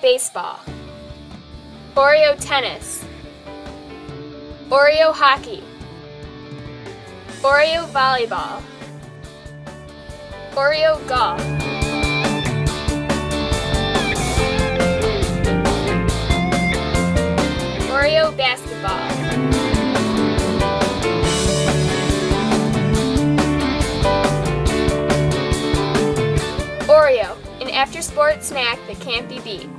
baseball, Oreo tennis, Oreo hockey, Oreo volleyball, Oreo golf, Oreo basketball, Oreo, an after-sport snack that can't be beat.